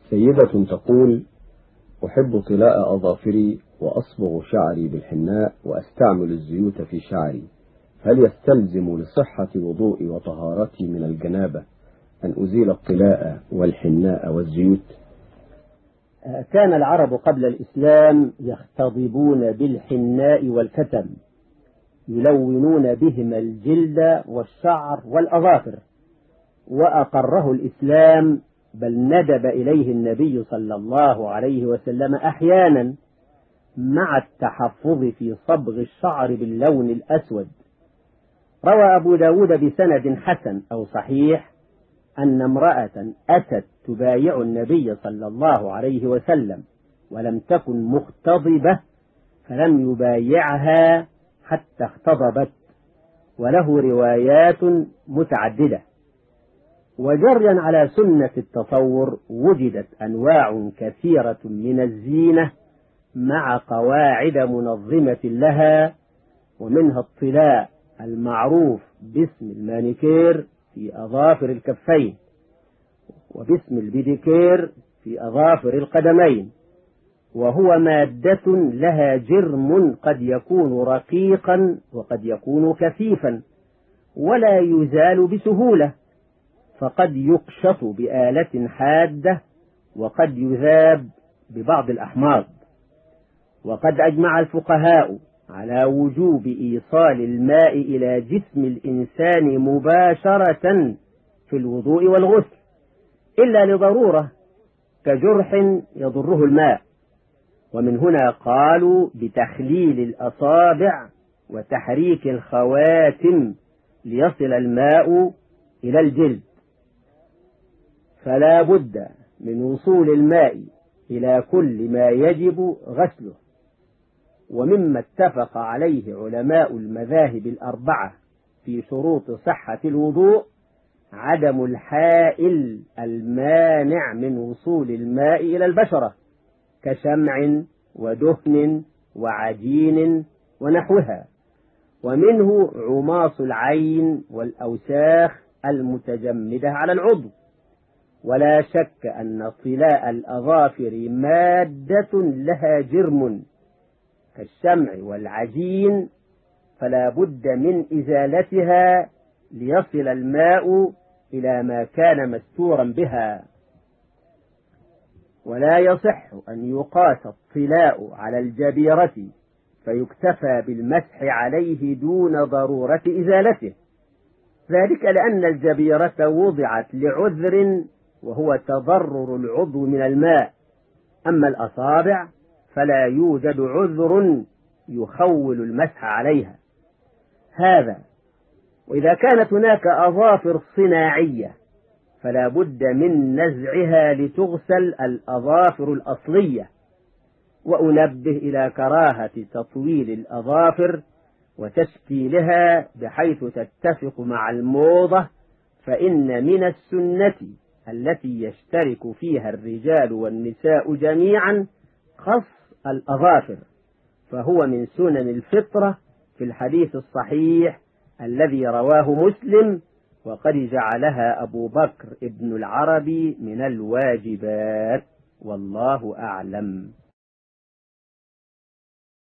سيدة تقول: أحب طلاء أظافري وأصبغ شعري بالحناء وأستعمل الزيوت في شعري، هل يستلزم لصحة وضوئي وطهارتي من الجنابة أن أزيل الطلاء والحناء والزيوت؟ كان العرب قبل الإسلام يختضبون بالحناء والكتم، يلونون بهما الجلد والشعر والأظافر، وأقره الإسلام، بل ندب إليه النبي صلى الله عليه وسلم أحيانا مع التحفظ في صبغ الشعر باللون الأسود. روى أبو داود بسند حسن أو صحيح أن امرأة أتت تبايع النبي صلى الله عليه وسلم ولم تكن مختضبة، فلم يبايعها حتى اختضبت، وله روايات متعددة. وجريا على سنة التطور وجدت أنواع كثيرة من الزينة مع قواعد منظمة لها، ومنها الطلاء المعروف باسم المانيكير في أظافر الكفين، وباسم البيديكير في أظافر القدمين، وهو مادة لها جرم قد يكون رقيقا وقد يكون كثيفا ولا يزال بسهولة، فقد يقشط بآلة حادة وقد يذاب ببعض الأحماض. وقد أجمع الفقهاء على وجوب إيصال الماء إلى جسم الإنسان مباشرة في الوضوء والغسل، إلا لضرورة كجرح يضره الماء، ومن هنا قالوا بتخليل الأصابع وتحريك الخواتم ليصل الماء إلى الجلد. فلا بد من وصول الماء إلى كل ما يجب غسله. ومما اتفق عليه علماء المذاهب الأربعة في شروط صحة الوضوء عدم الحائل المانع من وصول الماء إلى البشرة كشمع ودهن وعجين ونحوها، ومنه عماص العين والأوساخ المتجمدة على العضو. ولا شك أن طلاء الأظافر مادة لها جرم كالشمع والعجين، فلا بد من إزالتها ليصل الماء إلى ما كان مستورا بها. ولا يصح أن يقاس الطلاء على الجبيرة فيكتفى بالمسح عليه دون ضرورة إزالته، ذلك لأن الجبيرة وضعت لعذر وهو تضرر العضو من الماء، أما الأصابع فلا يوجد عذر يخول المسح عليها. هذا وإذا كانت هناك أظافر صناعية فلا بد من نزعها لتغسل الأظافر الأصلية. وأنبه إلى كراهة تطويل الأظافر وتشكيلها بحيث تتفق مع الموضة، فإن من السنة التي يشترك فيها الرجال والنساء جميعا خص الأظافر، فهو من سنن الفطرة في الحديث الصحيح الذي رواه مسلم، وقد جعلها أبو بكر ابن العربي من الواجبات، والله أعلم.